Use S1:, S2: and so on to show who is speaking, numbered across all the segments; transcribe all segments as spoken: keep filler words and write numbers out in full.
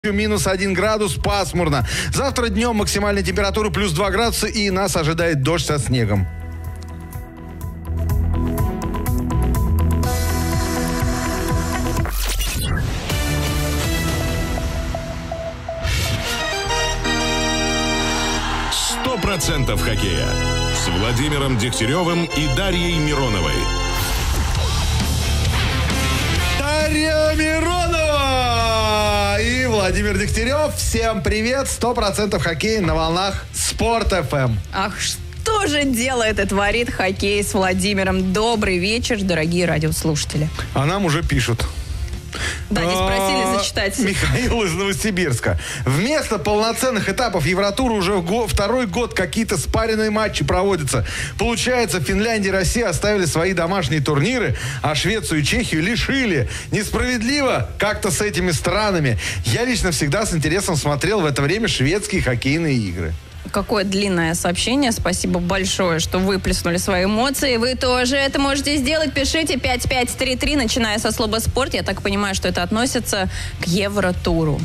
S1: Минус один градус, пасмурно. Завтра днем максимальная температура плюс два градуса, и нас ожидает дождь со снегом.
S2: Сто процентов хоккея с Владимиром Дегтяревым и Дарьей Мироновой.
S1: Дарья Миронова и Владимир Дегтярев. Всем привет. Сто процентов хоккей на волнах Спорт эф эм.
S3: Ах, что же делает и творит хоккей с Владимиром? Добрый вечер, дорогие радиослушатели.
S1: А нам уже пишут.
S3: Да, не спросили зачитать.
S1: Михаил из Новосибирска. Вместо полноценных этапов Евротура уже го- второй год какие-то спаренные матчи проводятся. Получается, Финляндия и Россия оставили свои домашние турниры, а Швецию и Чехию лишили. Несправедливо как-то с этими странами. Я лично всегда с интересом смотрел в это время шведские хоккейные игры.
S3: Какое длинное сообщение. Спасибо большое, что выплеснули свои эмоции. Вы тоже это можете сделать. Пишите пять пять три три, начиная со слова «спорт». Я так понимаю, что это относится к Евротуру.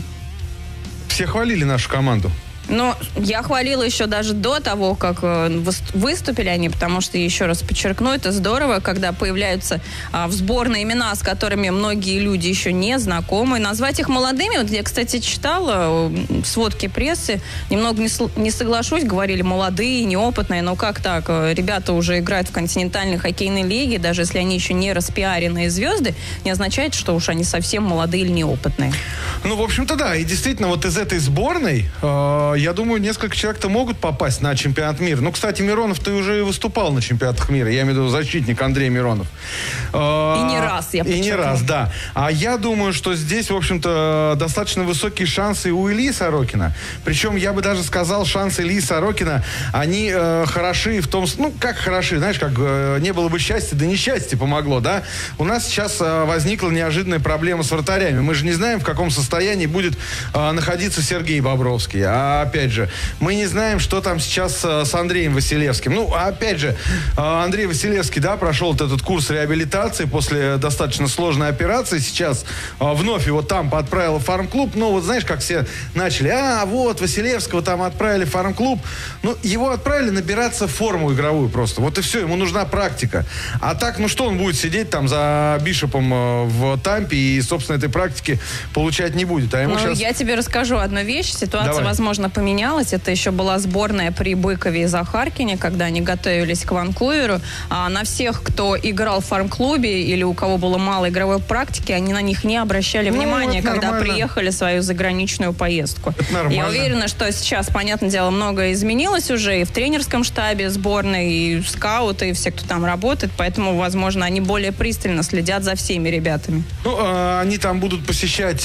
S1: Все хвалили нашу команду.
S3: Но я хвалила еще даже до того, как выступили они, потому что, еще раз подчеркну, это здорово, когда появляются а, в сборной имена, с которыми многие люди еще не знакомы. Назвать их молодыми, вот я, кстати, читала сводки прессы, немного не, не соглашусь, говорили молодые, неопытные, но как так? Ребята уже играют в континентальной хоккейной лиге, даже если они еще не распиаренные звезды, не означает, что уж они совсем молодые или неопытные.
S1: Ну, в общем-то, да, и действительно, вот из этой сборной... Э- Я думаю, несколько человек-то могут попасть на чемпионат мира. Ну, кстати, Миронов-то уже и выступал на чемпионатах мира. Я имею в виду защитник Андрей Миронов.
S3: И не раз, я подчеркну.
S1: И не раз, да. А я думаю, что здесь, в общем-то, достаточно высокие шансы у Ильи Сорокина. Причем, я бы даже сказал, шансы Ильи Сорокина, они э, хороши в том... Ну, как хороши, знаешь, как э, не было бы счастья, да несчастье помогло, да? У нас сейчас э, возникла неожиданная проблема с вратарями. Мы же не знаем, в каком состоянии будет э, находиться Сергей Бобровский. А опять же, мы не знаем, что там сейчас э, с Андреем Василевским. Ну, опять же, э, Андрей Василевский, да, прошел вот этот курс реабилитации после достаточно сложной операции. Сейчас э, вновь его там отправил в фарм-клуб. Ну, вот знаешь, как все начали, а, вот, Василевского там отправили в фарм-клуб. Ну, его отправили набираться в форму игровую просто. Вот и все, ему нужна практика. А так, ну что, он будет сидеть там за Бишопом э, в Тампе и, собственно, этой практики получать не будет. А ему
S3: ну,
S1: сейчас...
S3: я тебе расскажу одну вещь. Ситуация,
S1: Давай.
S3: возможно, поменялась. Это еще была сборная при Быкове и Захаркине, когда они готовились к Ванкуверу. А на всех, кто играл в фарм-клубе или у кого было мало игровой практики, они на них не обращали
S1: ну,
S3: внимания, когда
S1: нормально.
S3: приехали в свою заграничную поездку.
S1: Это нормально.
S3: Я уверена, что сейчас, понятное дело, многое изменилось уже и в тренерском штабе сборной, и скауты, и все, кто там работает, поэтому, возможно, они более пристально следят за всеми ребятами.
S1: Ну, э, они там будут посещать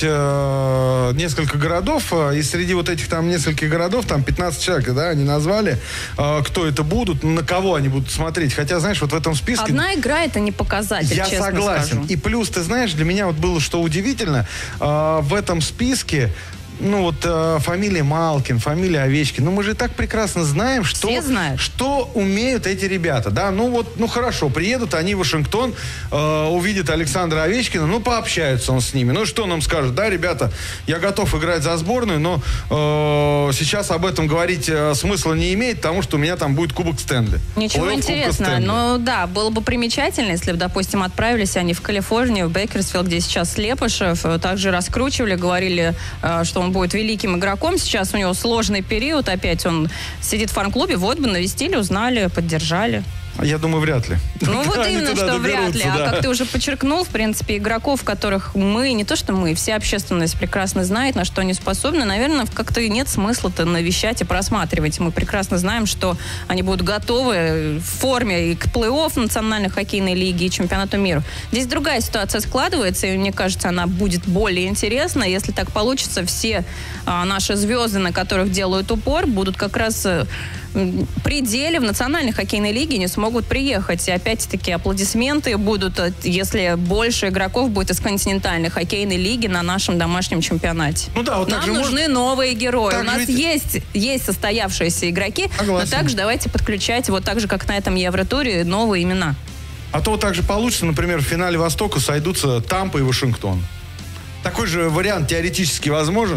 S1: э, несколько городов, э, и среди вот этих там нескольких городов, там пятнадцать человек, да, они назвали, э, кто это будут, на кого они будут смотреть. Хотя, знаешь, вот в этом списке...
S3: Одна игра — это не показатель,
S1: я
S3: честно
S1: согласен.
S3: скажу.
S1: И плюс, ты знаешь, для меня вот было что удивительно, э, в этом списке ну вот э, фамилия Малкин, фамилия Овечкин. Ну мы же и так прекрасно знаем, что,
S3: Все знают.
S1: что умеют эти ребята. Да, ну вот, ну хорошо, приедут они в Вашингтон, э, увидят Александра Овечкина, ну пообщаются он с ними. Ну что нам скажет? Да, ребята, я готов играть за сборную, но э, сейчас об этом говорить э, смысла не имеет, потому что у меня там будет Кубок Стэнли.
S3: Ничего интересного. Ну да, было бы примечательно, если бы, допустим, отправились они в Калифорнию, в Бейкерсфилд, где сейчас Слепышев, также раскручивали, говорили, э, что он будет великим игроком. Сейчас у него сложный период. Опять он сидит в фарм-клубе. Вот бы навестили, узнали, поддержали.
S1: Я думаю, вряд ли.
S3: Ну вот именно, что вряд ли.
S1: Да.
S3: А как ты уже подчеркнул, в принципе, игроков, которых мы, не то что мы, вся общественность прекрасно знает, на что они способны, наверное, как-то нет смысла-то навещать и просматривать. Мы прекрасно знаем, что они будут готовы в форме и к плей-офф Национальной хоккейной лиги и чемпионату мира. Здесь другая ситуация складывается, и мне кажется, она будет более интересна. Если так получится, все а, наши звезды, на которых делают упор, будут как раз... пределе в Национальной хоккейной лиге не смогут приехать. И опять-таки аплодисменты будут, если больше игроков будет из континентальной хоккейной лиги на нашем домашнем чемпионате.
S1: Ну да, вот
S3: Нам нужны
S1: может...
S3: новые герои.
S1: Так
S3: У нас
S1: ведь...
S3: есть, есть состоявшиеся игроки,
S1: Согласен.
S3: но также давайте подключать, вот так же, как на этом Евротуре, новые имена.
S1: А то вот так же получится, например, в финале Востока сойдутся Тампа и Вашингтон. Такой же вариант теоретически возможен.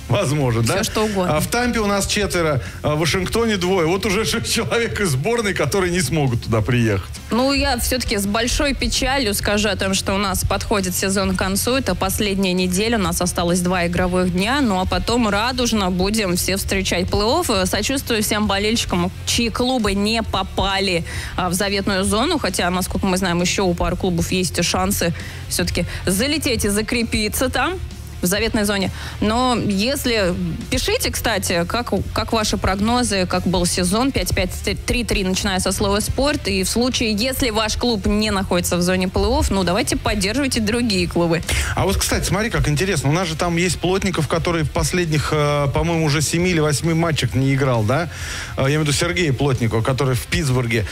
S1: возможно,
S3: Все
S1: да?
S3: что угодно.
S1: А в Тампе у нас четверо, а в Вашингтоне двое. Вот уже шесть человек из сборной, которые не смогут туда приехать.
S3: Ну, я все-таки с большой печалью скажу о том, что у нас подходит сезон к концу. Это последняя неделя, у нас осталось два игровых дня. Ну, а потом радужно будем все встречать плей-офф. Сочувствую всем болельщикам, чьи клубы не попали а, в заветную зону. Хотя, насколько мы знаем, еще у пары клубов есть шансы все-таки залететь и закрепиться там, в заветной зоне. Но если... Пишите, кстати, как, как ваши прогнозы, как был сезон пять пять три три, начиная со слова «спорт». И в случае, если ваш клуб не находится в зоне плей-офф, ну, давайте поддерживайте другие клубы.
S1: А вот, кстати, смотри, как интересно. У нас же там есть Плотников, который в последних, по-моему, уже семи или восьми матчах не играл, да? Я имею в виду Сергея Плотникова, который в Питтсбурге.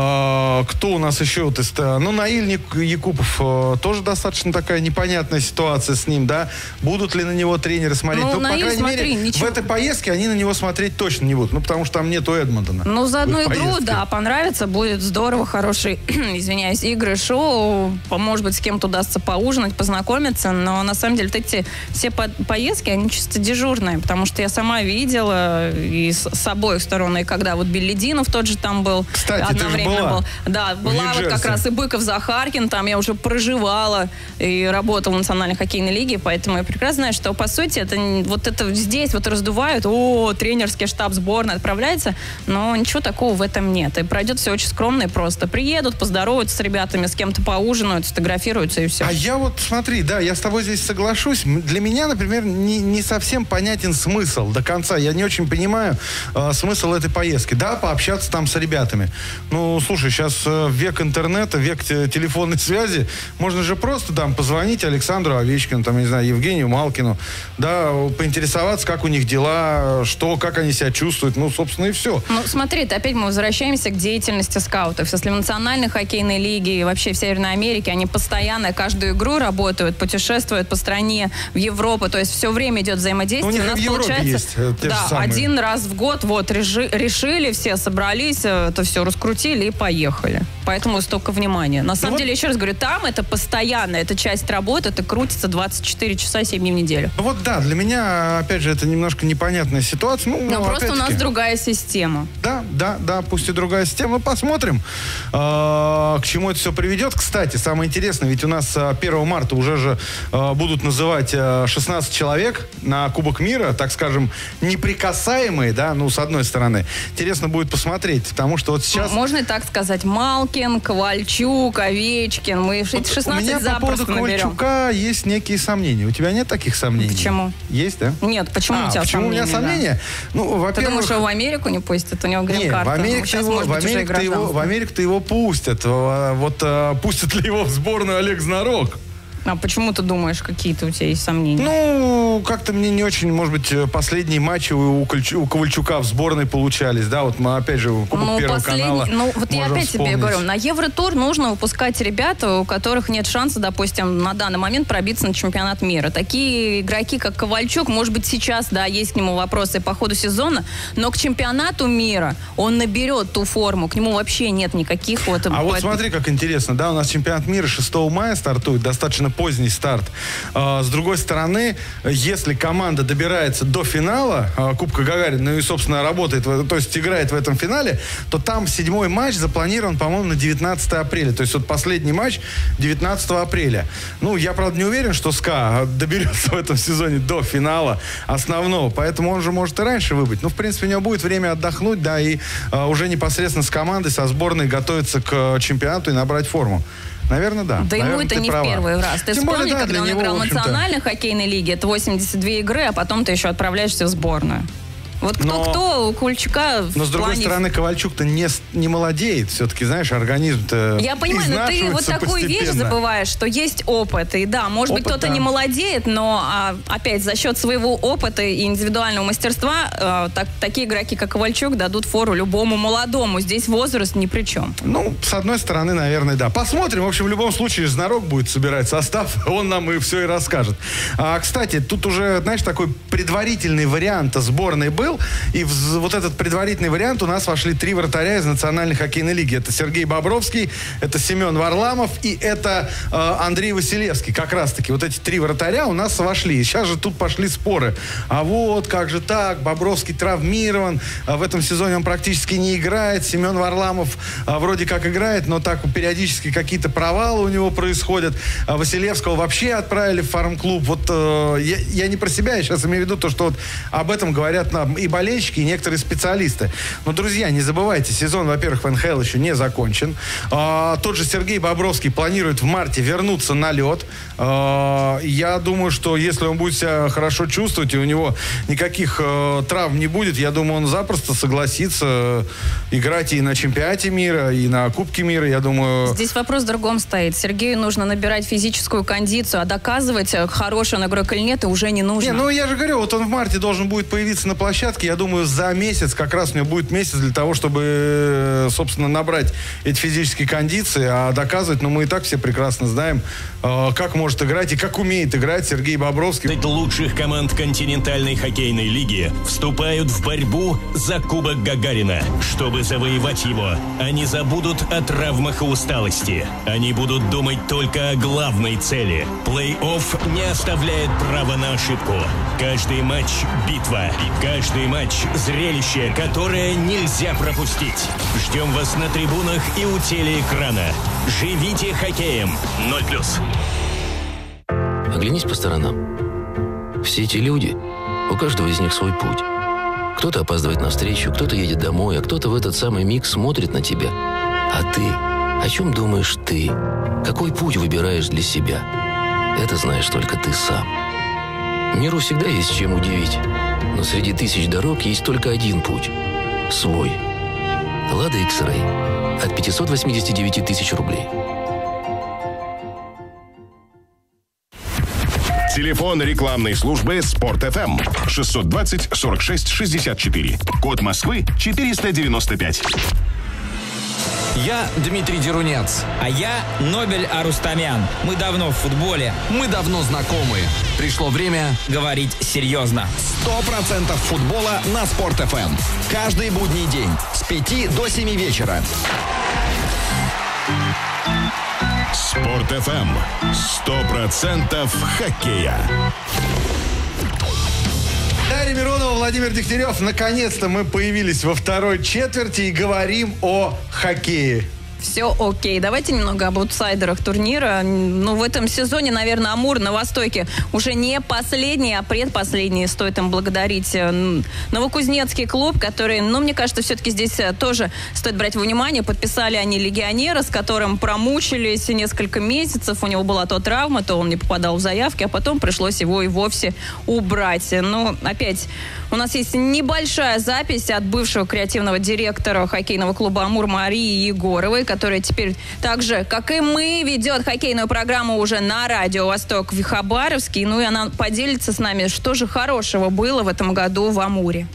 S1: Кто у нас еще? Вот из... Ну, Наиль Якупов. Тоже достаточно такая непонятная ситуация с ним, да? Будут ли на него тренеры смотреть?
S3: Ну,
S1: ну
S3: Наиль,
S1: по крайней
S3: смотри,
S1: мере,
S3: ничего...
S1: в этой поездке они на него смотреть точно не будут. Ну, потому что там нету Эдмонтона.
S3: Ну, за одну игру,
S1: поездке.
S3: да, понравится, будет здорово, хороший, извиняюсь, игры, шоу, может быть, с кем-то удастся поужинать, познакомиться, но на самом деле вот эти все по- поездки, они чисто дежурные, потому что я сама видела и с, с обоих сторон, и когда вот Беллидинов тот же там был,
S1: Кстати,
S3: одновременно
S1: ты же была
S3: был. Да, была вот как раз и Быков, Захаркин, там я уже проживала и работала в Национальной хоккейной лиге, поэтому я прекрасно знаю, что, по сути, это вот это здесь вот раздувают, о, тренерский штаб сборной отправляется, но ничего такого в этом нет. И пройдет все очень скромно и просто. Приедут, поздороваются с ребятами, с кем-то поужинают, сфотографируются и все.
S1: А я вот, смотри, да, я с тобой здесь соглашусь. Для меня, например, не, не совсем понятен смысл до конца. Я не очень понимаю э, смысл этой поездки. Да, пообщаться там с ребятами. Ну, слушай, сейчас э, век интернета, век те- телефонной связи. Можно же просто там позвонить Александру Овечкину, там, не знаю, Евгению Малкину, да, поинтересоваться, как у них дела, что, как они себя чувствуют. Ну, собственно, и все.
S3: Ну, смотри, опять мы возвращаемся к деятельности скаутов. Если в Национальной хоккейной лиге и вообще в Северной Америке они постоянно каждую игру работают, путешествуют по стране, в Европу, то есть все время идет взаимодействие.
S1: Ну, у них
S3: нас
S1: и в Европе
S3: получается,
S1: есть, э, те
S3: да,
S1: же самые.
S3: один раз в год вот реши, решили, все собрались, это все раскрутили и поехали. Поэтому столько внимания. На самом
S1: ну,
S3: деле,
S1: вот...
S3: еще раз говорю, там это постоянно, это часть работы, это крутится двадцать четыре часа, семь дней в неделю.
S1: Ну, вот да, для меня, опять же, это немножко непонятная ситуация. Ну,
S3: Но просто у нас
S1: опять-таки...
S3: другая система.
S1: Да, да, да, пусть и другая система. Посмотрим, э, к чему это все приведет. Кстати, самое интересное, ведь у нас первого марта уже же э, будут называть э, шестнадцать человек на Кубок мира, так скажем, неприкасаемые, да, ну, с одной стороны. Интересно будет посмотреть, потому что вот сейчас...
S3: Можно и так сказать. Малкин, Ковальчук, Овечкин. Мы эти шестнадцать
S1: у меня по поводу
S3: запросто наберем.
S1: Ковальчука есть некие сомнения. У тебя нет таких сомнений?
S3: Почему?
S1: Есть, да?
S3: Нет, почему
S1: а,
S3: у тебя
S1: почему
S3: сомнения?
S1: у меня сомнения?
S3: Да.
S1: Ну, во-первых...
S3: Ты думаешь, его в Америку не пустят? У него
S1: Нет,
S3: грин-карта.
S1: в Америку-то его, в Америку-то его, в Америку-то его пустят. Вот а, пустят ли его в сборную Олег Знарок?
S3: А почему ты думаешь, какие-то у тебя есть сомнения?
S1: Ну, как-то мне не очень, может быть, последние матчи у, Кольчу, у Ковальчука в сборной получались, да, вот мы опять же Кубок
S3: ну,
S1: Первого
S3: послед...
S1: канала.
S3: Ну, вот я опять
S1: вспомнить.
S3: тебе говорю, на Евротур нужно выпускать ребят, у которых нет шанса, допустим, на данный момент пробиться на чемпионат мира. Такие игроки, как Ковальчук, может быть, сейчас, да, есть к нему вопросы по ходу сезона, но к чемпионату мира он наберет ту форму, к нему вообще нет никаких вот...
S1: А вот смотри, как интересно, да, у нас чемпионат мира шестого мая стартует, достаточно поздний старт. С другой стороны, если команда добирается до финала Кубка Гагарина, ну и, собственно, работает, то есть играет в этом финале, то там седьмой матч запланирован, по-моему, на девятнадцатое апреля. То есть вот последний матч девятнадцатого апреля. Ну, я, правда, не уверен, что СКА доберется в этом сезоне до финала основного, поэтому он же может и раньше выбыть. Ну, в принципе, у него будет время отдохнуть, да, и а, уже непосредственно с командой, со сборной готовиться к чемпионату и набрать форму. Наверное, да.
S3: Да ему это не
S1: права.
S3: в первый раз. Ты
S1: Тем
S3: вспомни,
S1: более, да,
S3: когда он
S1: него,
S3: играл в
S1: в
S3: национальной хоккейной лиге, это восемьдесят две игры, а потом ты еще отправляешься в сборную. Вот кто-кто,
S1: но,
S3: у Кульчука...
S1: Но, с другой
S3: плане...
S1: стороны, Ковальчук-то не, не молодеет. Все-таки, знаешь, организм-то
S3: Я понимаю, но ты вот такую
S1: постепенно.
S3: вещь забываешь, что есть опыт. И да, может
S1: опыт,
S3: быть, кто-то
S1: да.
S3: не молодеет, но а, опять за счет своего опыта и индивидуального мастерства а, так, такие игроки, как Ковальчук, дадут фору любому молодому. Здесь возраст ни при чем.
S1: Ну, с одной стороны, наверное, да. Посмотрим. В общем, в любом случае, Знарок будет собирать состав. Он нам и все и расскажет. А, кстати, тут уже, знаешь, такой предварительный вариант сборной был. был. И в вот этот предварительный вариант у нас вошли три вратаря из Национальной хоккейной лиги. Это Сергей Бобровский, это Семен Варламов и это э, Андрей Василевский. Как раз-таки вот эти три вратаря у нас вошли. И сейчас же тут пошли споры. А вот, как же так, Бобровский травмирован, а в этом сезоне он практически не играет. Семен Варламов а, вроде как играет, но так периодически какие-то провалы у него происходят. А Василевского вообще отправили в фарм-клуб. Вот э, я, я не про себя, я сейчас имею в виду то, что вот об этом говорят нам и болельщики, и некоторые специалисты. Но, друзья, не забывайте, сезон, во-первых, в эн ха эл еще не закончен. А, тот же Сергей Бобровский планирует в марте вернуться на лед. А, я думаю, что если он будет себя хорошо чувствовать, и у него никаких э, травм не будет, я думаю, он запросто согласится играть и на чемпионате мира, и на Кубке мира, я думаю...
S3: Здесь вопрос в другом стоит. Сергею нужно набирать физическую кондицию, а доказывать, хороший он игрок или нет, уже не нужно.
S1: Не, ну я же говорю, вот он в марте должен будет появиться на площадке, я думаю, за месяц, как раз у него будет месяц для того, чтобы, собственно, набрать эти физические кондиции, а доказывать, ну мы и так все прекрасно знаем, э, как может играть и как умеет играть Сергей Бобровский.
S4: Лучших команд континентальной хоккейной лиги вступают в борьбу за Кубок Гагарина. Чтобы завоевать его, они забудут о травмах и усталости. Они будут думать только о главной цели. Плей-офф не оставляет права на ошибку. Каждый матч – битва. Каждый матч – зрелище, которое нельзя пропустить. Ждем вас на трибунах и у телеэкрана. Живите хоккеем. ноль плюс.
S5: Оглянись по сторонам. Все эти люди, у каждого из них свой путь. Кто-то опаздывает на встречу, кто-то едет домой, а кто-то в этот самый миг смотрит на тебя. А ты? О чем думаешь ты? Какой путь выбираешь для себя? Это знаешь только ты сам. Миру всегда есть чем удивить. Но среди тысяч дорог есть только один путь. Свой. Лада X-Ray. От пятьсот восемьдесят девять тысяч рублей.
S2: Телефон рекламной службы Спорт эф эм шестьсот двадцать сорок шесть шестьдесят четыре. Код Москвы четыреста девяносто пять.
S6: Я Дмитрий Дерунец.
S7: А я Нобель Арустамян. Мы давно в футболе.
S6: Мы давно знакомы. Пришло время
S7: говорить серьезно.
S6: Сто процентов футбола на Спорт эф эм. Каждый будний день с пяти до семи вечера.
S2: Спорт эф эм. Сто процентов хоккея.
S1: Дарья Миронова, Владимир Дегтярев. Наконец-то мы появились во второй четверти и говорим о хоккее.
S3: Все окей. Давайте немного об аутсайдерах турнира. Ну, в этом сезоне, наверное, Амур на Востоке уже не последний, а предпоследний. Стоит им благодарить Новокузнецкий клуб, который, ну, мне кажется, все-таки здесь тоже стоит брать во внимание. Подписали они легионера, с которым промучились несколько месяцев. У него была то травма, то он не попадал в заявки, а потом пришлось его и вовсе убрать. Ну, опять, у нас есть небольшая запись от бывшего креативного директора хоккейного клуба «Амур» Марии Егоровой, которая теперь так же, как и мы, ведет хоккейную программу уже на радио «Восток» в Хабаровске. Ну и она поделится с нами, что же хорошего было в этом году в Амуре.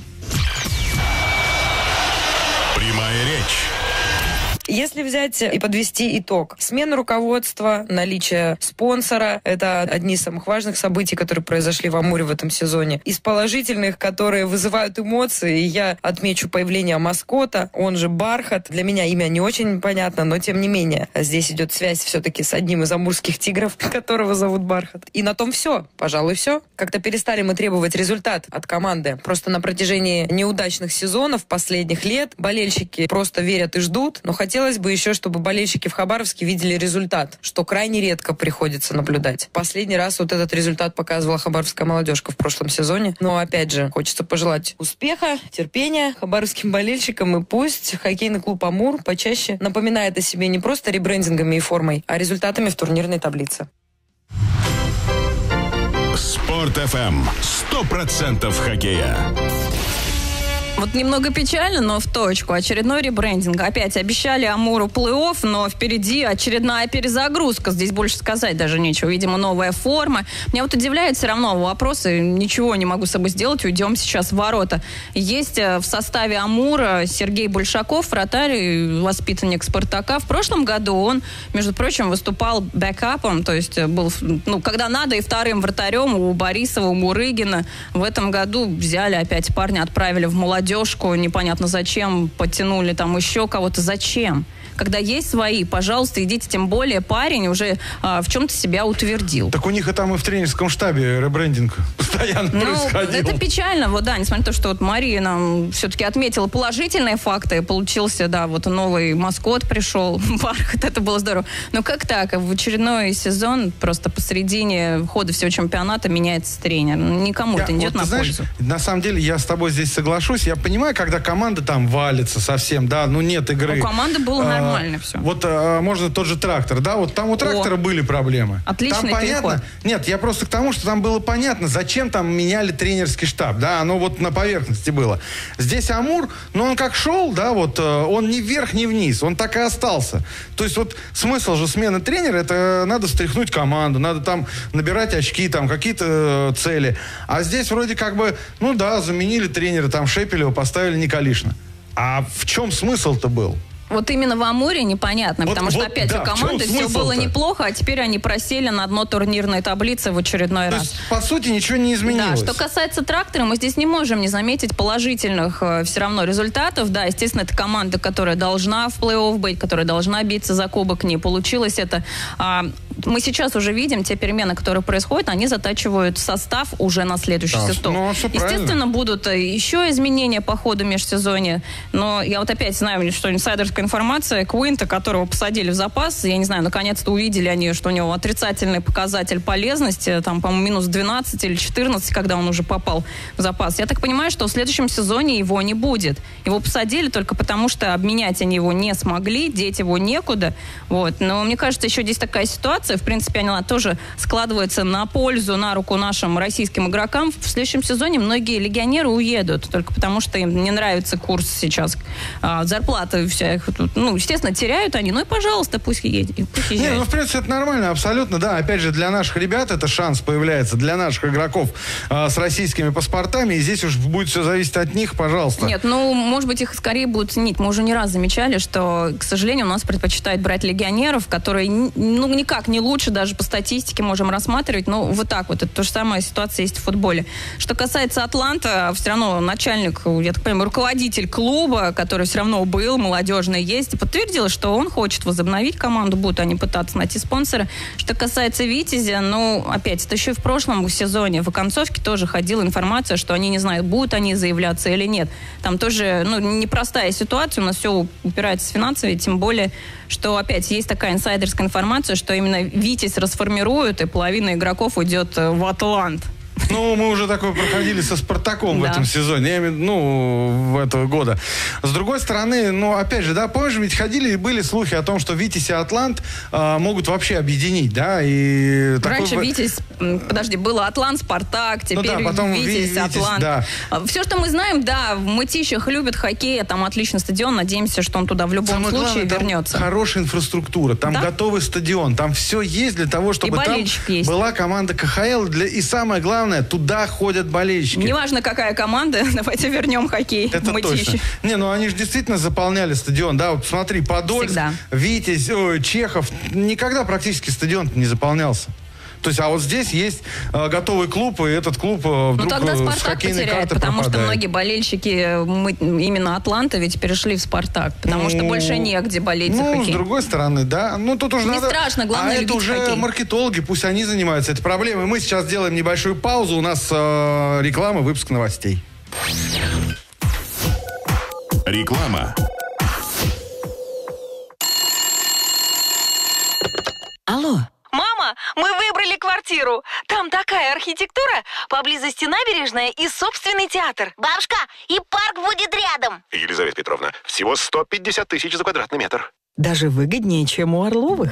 S2: Прямая речь.
S8: Если взять и подвести итог, смена руководства, наличие спонсора – это одни из самых важных событий, которые произошли в Амуре в этом сезоне. Из положительных, которые вызывают эмоции, я отмечу появление маскота, он же Бархат. Для меня имя не очень понятно, но тем не менее. Здесь идет связь все-таки с одним из амурских тигров, которого зовут Бархат. И на том все. Пожалуй, все. Как-то перестали мы требовать результат от команды. Просто на протяжении неудачных сезонов последних лет болельщики просто верят и ждут, но хотелось Хотелось бы еще, чтобы болельщики в Хабаровске видели результат, что крайне редко приходится наблюдать. Последний раз вот этот результат показывала хабаровская молодежка в прошлом сезоне. Но опять же, хочется пожелать успеха, терпения хабаровским болельщикам, и пусть хоккейный клуб «Амур» почаще напоминает о себе не просто ребрендингами и формой, а результатами в турнирной таблице.
S2: Спорт эф эм. Сто процентов хоккея.
S3: Вот немного печально, но в точку. Очередной ребрендинг. Опять обещали Амуру плей-офф, но впереди очередная перезагрузка. Здесь больше сказать даже нечего. Видимо, новая форма. Меня вот удивляют все равно вопросы. Ничего не могу с собой сделать. Уйдем сейчас в ворота. Есть в составе Амура Сергей Большаков, вратарь, воспитанник «Спартака». В прошлом году он, между прочим, выступал бэкапом, то есть был, ну, когда надо, и вторым вратарем у Борисова, у Мурыгина. В этом году взяли опять парня, отправили в молодежку, непонятно зачем, подтянули там еще кого-то. Зачем? Когда есть свои, пожалуйста, идите, тем более парень уже а, в чем-то себя утвердил.
S1: Так у них и там и в тренерском штабе ребрендинг постоянно ну, происходил.
S3: Это печально, вот да, несмотря на то, что вот Мария нам все-таки отметила положительные факты, получился, да, вот новый маскот пришел, Бархат, это было здорово. Но как так? В очередной сезон просто посередине хода всего чемпионата меняется тренер. Никому я, это не идет вот, на
S1: знаешь,
S3: пользу.
S1: На самом деле я с тобой здесь соглашусь. Я понимаю, когда команда там валится совсем, да, ну нет игры.
S3: У команды было нормально. Нормально все.
S1: Вот а, можно тот же трактор, да, вот там у трактора О, были проблемы.
S3: Отличный
S1: там
S3: переход.
S1: Понятно, нет, я просто к тому, что там было понятно, зачем там меняли тренерский штаб, да, оно вот на поверхности было. Здесь Амур, ну он как шел, да, вот он ни вверх, ни вниз, он так и остался. То есть вот смысл же смены тренера, это надо встряхнуть команду, надо там набирать очки, там какие-то цели. А здесь вроде как бы, ну да, заменили тренера, там Шепелева поставили Николишина. А в чем смысл-то был?
S3: Вот именно в Амуре непонятно, вот, потому что, вот, опять, да, у команды все было неплохо, а теперь они просели на дно турнирной таблицы в очередной
S1: То
S3: раз.
S1: Есть, по сути, ничего не изменилось.
S3: Да, что касается трактора, мы здесь не можем не заметить положительных э, все равно результатов. Да, естественно, это команда, которая должна в плей-офф быть, которая должна биться за кубок, не получилось это. А, мы сейчас уже видим те перемены, которые происходят, они затачивают состав уже на следующий
S1: да,
S3: сезон.
S1: Ну,
S3: Естественно,
S1: правильно.
S3: будут еще изменения по ходу межсезонья, но я вот опять знаю, что инсайдерская информация, Куинта, которого посадили в запас, я не знаю, наконец-то увидели они, что у него отрицательный показатель полезности, там, по-моему, минус двенадцать или четырнадцать, когда он уже попал в запас. Я так понимаю, что в следующем сезоне его не будет. Его посадили только потому, что обменять они его не смогли, деть его некуда. Вот. Но мне кажется, еще здесь такая ситуация, в принципе, она тоже складывается на пользу, на руку нашим российским игрокам. В следующем сезоне многие легионеры уедут, только потому что им не нравится курс сейчас, а, зарплаты вся их тут, ну, естественно, теряют они, ну и, пожалуйста, пусть едет. Пусть
S1: не, ну, в принципе, это нормально, абсолютно, да. Опять же, для наших ребят это шанс появляется, для наших игроков э, с российскими паспортами, и здесь уж будет все зависеть от них, пожалуйста.
S3: Нет, ну, может быть, их скорее будут ценить. Мы уже не раз замечали, что, к сожалению, у нас предпочитают брать легионеров, которые, ну, никак не лучше, даже по статистике можем рассматривать, но вот так вот. Это то же самая ситуация есть в футболе. Что касается Атланта, все равно начальник, я так понимаю, руководитель клуба, который все равно был, молодежный есть, подтвердил, что он хочет возобновить команду, будут они пытаться найти спонсора. Что касается Витязя, ну, опять, это еще и в прошлом сезоне, в оконцовке тоже ходила информация, что они не знают, будут они заявляться или нет. Там тоже, ну, непростая ситуация, у нас все упирается в финансовые, тем более, что, опять, есть такая инсайдерская информация, что именно Витязь расформируют, и половина игроков уйдет в Атлант.
S1: Ну, мы уже такое проходили со «Спартаком»
S3: да.
S1: в этом сезоне, я имею в виду, ну, в этого года. С другой стороны, ну, опять же, да, помнишь, ведь ходили и были слухи о том, что «Витязь» и «Атлант» а, могут вообще объединить, да, и...
S3: Раньше
S1: такой...
S3: «Витязь», подожди, было «Атлант», «Спартак», теперь ну, да, потом «Витязь», «Витязь», «Атлант». Да. Все, что мы знаем, да, в Мытищах любят хоккей, там отличный стадион, надеемся, что он туда в любом Самое случае главное, вернется.
S1: Там хорошая инфраструктура, там да? готовый стадион, там все есть для того, чтобы там
S3: есть.
S1: была команда ка ха эл, для... и самое главное, туда ходят болельщики.
S3: Неважно, какая команда, давайте вернем хоккей.
S1: Это точно. Не, ну они же действительно заполняли стадион, да, вот смотри, Подольск, Всегда. Витязь, ой, Чехов, никогда практически стадион не заполнялся. То есть, а вот здесь есть э, готовый клуб, и этот клуб э, вдруг
S3: ну, тогда
S1: э,
S3: с хоккейной
S1: потеряет,
S3: карты потому
S1: пропадает.
S3: Что многие болельщики мы, именно Атланта ведь перешли в «Спартак», потому ну, что больше негде болеть
S1: ну,
S3: за хоккей.
S1: Ну, с другой стороны, да. Ну, тут уже
S3: не
S1: надо...
S3: страшно, главное
S1: а
S3: любить
S1: это уже
S3: хоккей.
S1: Маркетологи, пусть они занимаются этой проблемой. Мы сейчас делаем небольшую паузу, у нас э, реклама, выпуск новостей.
S2: Реклама.
S9: Алло.
S10: Мама, мы выбрали квартиру. Там такая архитектура, поблизости набережная и собственный театр.
S11: Бабушка, и парк будет рядом.
S12: Елизавета Петровна, всего сто пятьдесят тысяч за квадратный метр.
S9: Даже выгоднее, чем у Орловых.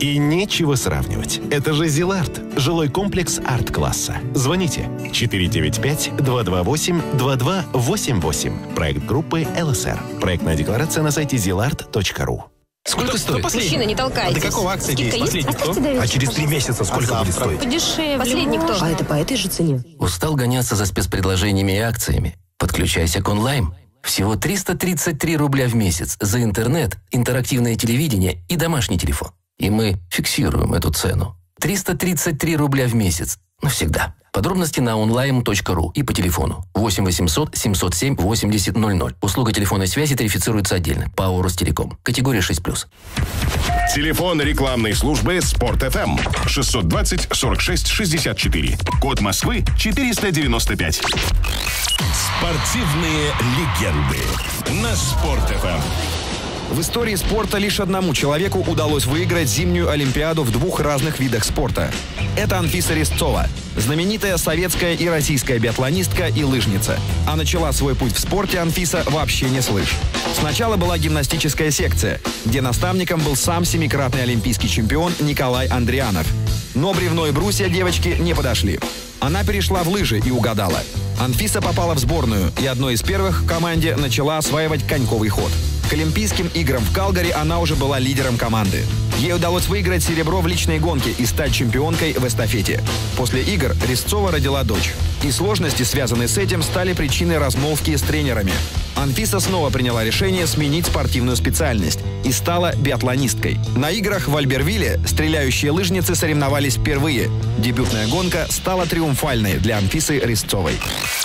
S9: И нечего сравнивать. Это же Зиларт, жилой комплекс арт-класса. Звоните четыре девять пять два два восемь два два восемь восемь. Проект группы эл эс эр. Проектная декларация на сайте зиларт точка ру.
S12: Сколько стоит?
S13: Мужчина, не толкайтесь.
S12: А до какого акции есть? Последний кто?
S13: А
S12: через три месяца сколько будет стоить?
S13: Подешевле. Последний кто? А это по этой же цене.
S5: Устал гоняться за спецпредложениями и акциями? Подключайся к онлайн. Всего триста тридцать три рубля в месяц за интернет, интерактивное телевидение и домашний телефон. И мы фиксируем эту цену. триста тридцать три рубля в месяц. Навсегда. Подробности на онлайн точка ру и по телефону восемь восемьсот семьсот семь восемьдесят ноль ноль. Услуга телефонной связи тарифицируется отдельно. ПАО «Ростелеком». Категория шесть плюс.
S2: Телефон рекламной службы Спорт эф эм шестьсот двадцать сорок шесть шестьдесят четыре. Код Москвы четыреста девяносто пять.
S4: Спортивные легенды на Спорт эф эм.
S6: В истории спорта лишь одному человеку удалось выиграть зимнюю Олимпиаду в двух разных видах спорта. Это Анфиса Резцова, знаменитая советская и российская биатлонистка и лыжница. А начала свой путь в спорте Анфиса вообще не с лыж. Сначала была гимнастическая секция, где наставником был сам семикратный олимпийский чемпион Николай Андрианов. Но бревно и брусья девочки не подошли. Она перешла в лыжи и угадала. Анфиса попала в сборную и одной из первых в команде начала осваивать коньковый ход. К Олимпийским играм в Калгари она уже была лидером команды. Ей удалось выиграть серебро в личной гонке и стать чемпионкой в эстафете. После игр Резцова родила дочь. И сложности, связанные с этим, стали причиной размолвки с тренерами. Анфиса снова приняла решение сменить спортивную специальность и стала биатлонисткой. На играх в Альбервилле стреляющие лыжницы соревновались впервые. Дебютная гонка стала триумфальной для Анфисы Резцовой.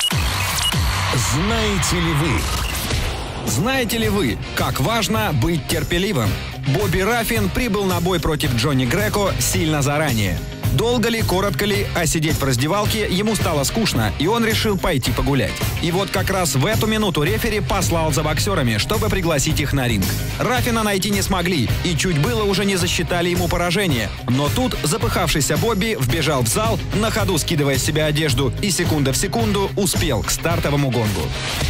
S4: Знаете ли вы?
S6: Знаете ли вы, как важно быть терпеливым? Бобби Раффин прибыл на бой против Джонни Греко сильно заранее. Долго ли, коротко ли, а сидеть в раздевалке ему стало скучно, и он решил пойти погулять. И вот как раз в эту минуту рефери послал за боксерами, чтобы пригласить их на ринг. Раффина найти не смогли, и чуть было уже не засчитали ему поражение. Но тут запыхавшийся Бобби вбежал в зал, на ходу скидывая с себя одежду, и секунда в секунду успел к стартовому гонгу.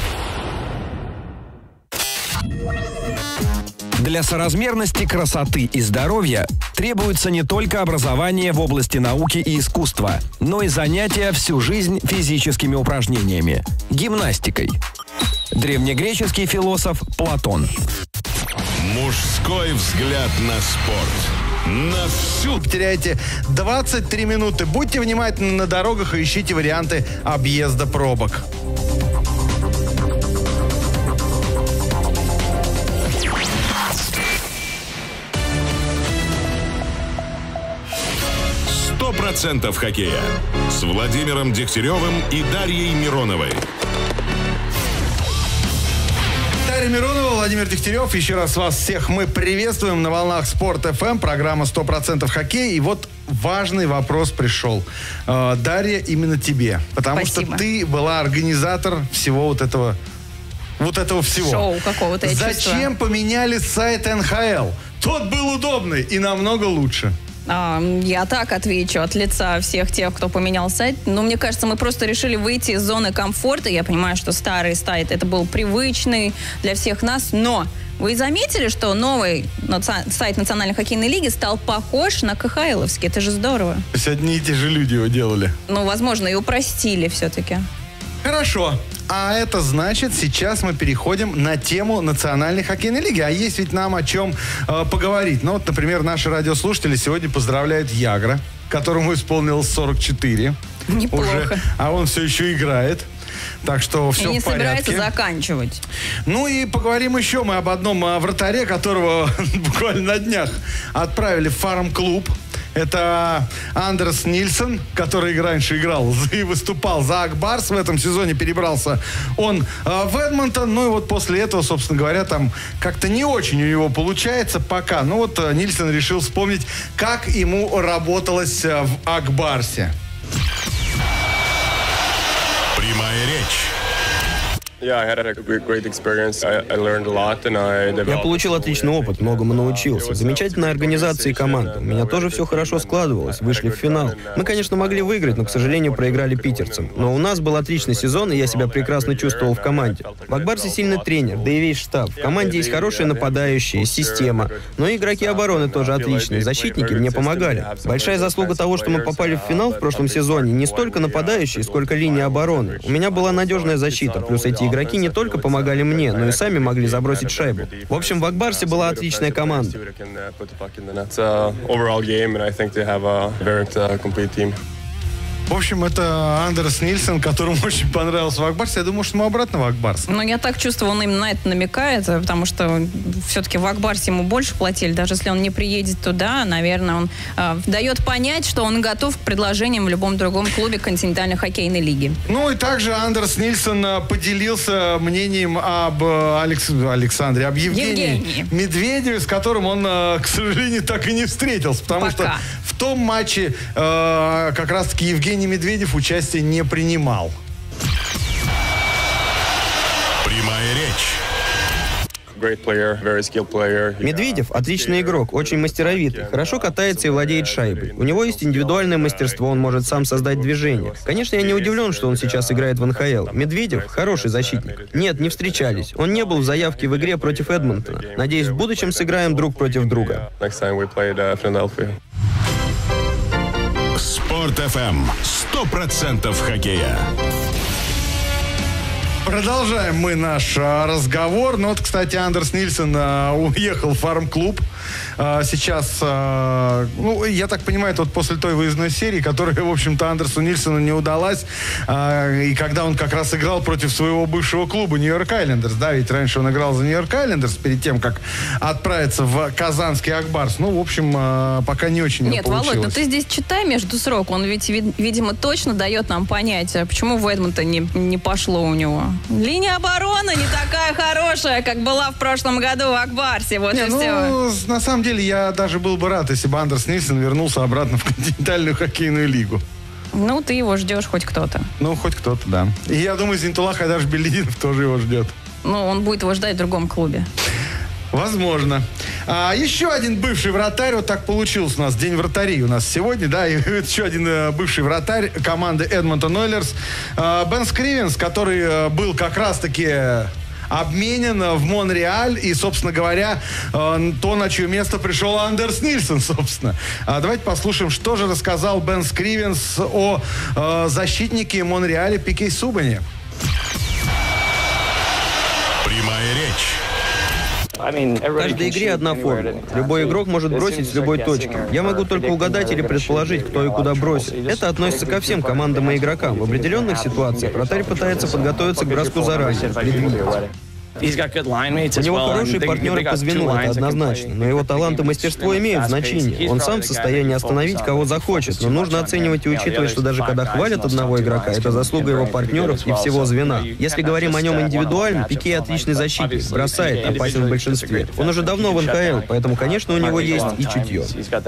S6: Для соразмерности красоты и здоровья требуется не только образование в области науки и искусства, но и занятия всю жизнь физическими упражнениями, гимнастикой. Древнегреческий философ Платон.
S4: Мужской взгляд на спорт. На всю.
S1: Потеряете двадцать три минуты. Будьте внимательны на дорогах и ищите варианты объезда пробок.
S2: сто процентов хоккея с Владимиром Дегтяревым и Дарьей Мироновой.
S1: Дарья Миронова, Владимир Дегтярев. Еще раз вас всех мы приветствуем на волнах Спорт эф эм. Программа сто процентов хоккей. И вот важный вопрос пришел. Э, Дарья, именно тебе. Потому
S3: Спасибо.
S1: что ты была организатор всего вот этого, вот этого всего.
S3: Шоу какого-то, я
S1: Зачем
S3: чувствую.
S1: поменяли сайт эн ха эл? Тот был удобный и намного лучше.
S3: А, я так отвечу от лица всех тех, кто поменял сайт. Но мне кажется, мы просто решили выйти из зоны комфорта. Я понимаю, что старый сайт, это был привычный для всех нас. Но вы заметили, что новый наци- сайт Национальной хоккейной лиги стал похож на ка ха эловский? Это же здорово.
S1: То есть одни и те же люди его делали.
S3: Ну, возможно, и упростили все-таки.
S1: Хорошо. А это значит, сейчас мы переходим на тему Национальной хоккейной лиги. А есть ведь нам о чем э, поговорить. Ну вот, например, наши радиослушатели сегодня поздравляют Ягра, которому исполнилось сорок четыре.
S3: Неплохо.
S1: Уже, а он все еще играет. Так что все
S3: и не
S1: в порядке.
S3: собирается заканчивать.
S1: Ну и поговорим еще мы об одном э, вратаре, которого буквально на днях отправили в фарм-клуб. Это Андерс Нильсон, который раньше играл и выступал за Ак Барс. В этом сезоне перебрался он э, в Эдмонтон. Ну и вот после этого, собственно говоря, там как-то не очень у него получается пока. Ну вот э, Нильсон решил вспомнить, как ему работалось э, в Ак Барсе.
S2: Прямая речь.
S14: Я получил отличный опыт, многому научился. Замечательная организация и команда. У меня тоже все хорошо складывалось, вышли в финал. Мы, конечно, могли выиграть, но, к сожалению, проиграли питерцам. Но у нас был отличный сезон, и я себя прекрасно чувствовал в команде. В Акбарсе сильный тренер, да и весь штаб. В команде есть хорошие нападающие, система. Но и игроки обороны тоже отличные. Защитники мне помогали. Большая заслуга того, что мы попали в финал в прошлом сезоне, не столько нападающие, сколько линия обороны. У меня была надежная защита, плюс эти игроки не только помогали мне, но и сами могли забросить шайбу. В общем, в Акбарсе была отличная команда.
S1: В общем, это Андерс Нильсон, которому очень понравился в Акбарсе. Я думаю, что ему обратно в Акбарс.
S3: Ну, я так чувствую, он именно на это намекает, потому что все-таки в Акбарсе ему больше платили. Даже если он не приедет туда, наверное, он э, дает понять, что он готов к предложениям в любом другом клубе континентальной хоккейной лиги.
S1: Ну и также Андерс Нильсон поделился мнением об Алекс... Александре, об Евгении, Евгении Медведеве, с которым он, к сожалению, так и не встретился. Потому Пока. что в том матче э, как раз-таки Евгений Медведев участие не принимал.
S2: Прямая речь.
S14: Медведев – отличный игрок, очень мастеровитый, хорошо катается и владеет шайбой. У него есть индивидуальное мастерство, он может сам создать движение. Конечно, я не удивлен, что он сейчас играет в эн ха эл. Медведев – хороший защитник. Нет, не встречались. Он не был в заявке в игре против Эдмонтона. Надеюсь, в будущем сыграем друг против друга.
S2: Спорт эф эм. Сто процентов хоккея.
S1: Продолжаем мы наш а, разговор. Ну вот, кстати, Андерс Нильсон а, уехал в фарм-клуб. А, сейчас, а, ну, я так понимаю, это вот после той выездной серии, которая, в общем-то, Андерсу Нильсону не удалась. А, и когда он как раз играл против своего бывшего клуба Нью-Йорк Айлендерс. Да, ведь раньше он играл за Нью-Йорк Айлендерс перед тем, как отправиться в казанский Акбарс. Ну, в общем, а, пока не очень
S3: Нет,
S1: получилось.
S3: Володь, ну ты здесь читай между строк. Он ведь, видимо, точно дает нам понять, почему в Эдмонтоне не, не пошло у него. Линия обороны не такая хорошая, как была в прошлом году в Акбарсе. Вот
S1: не,
S3: и
S1: ну,
S3: все.
S1: На самом деле, я даже был бы рад, если бы Андерс Нильсон вернулся обратно в континентальную хоккейную лигу.
S3: Ну, ты его ждешь хоть кто-то.
S1: Ну, хоть кто-то, да. И я думаю, Зинтула Хайдаш-Белидинов тоже его ждет.
S3: Ну, он будет его ждать в другом клубе.
S1: Возможно. А, еще один бывший вратарь, вот так получилось у нас, день вратарей у нас сегодня, да, и еще один э, бывший вратарь команды Эдмонтон Ойлерс, э, Бен Скривенс, который э, был как раз-таки обменен в Монреаль, и, собственно говоря, э, то, на чье место пришел Андерс Нильсон, собственно. А давайте послушаем, что же рассказал Бен Скривенс о э, защитнике Монреаля Пике Суббане.
S2: Прямая речь.
S14: В каждой игре одна формула. Любой игрок может бросить с любой точки. Я могу только угадать или предположить, кто и куда бросит. Это относится ко всем командам и игрокам. В определенных ситуациях вратарь пытается подготовиться к броску заранее, предвидеть. У него хорошие партнеры по звену, это однозначно, но его талант и мастерство имеют значение. Он сам в состоянии остановить, кого захочет, но нужно оценивать и учитывать, что даже когда хвалят одного игрока, это заслуга его партнеров и всего звена. Если говорим о нем индивидуально, Пике отличный защитник, бросает, опасен в большинстве. Он уже давно в эн ха эл, поэтому, конечно, у него есть и чутье.